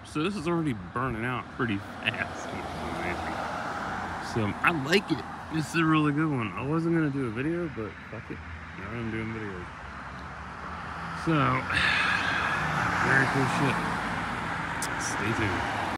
So this is already burning out pretty fast. So I like it. This is a really good one. I wasn't gonna do a video, but fuck it. Now I'm doing videos. So very cool shit. Stay tuned.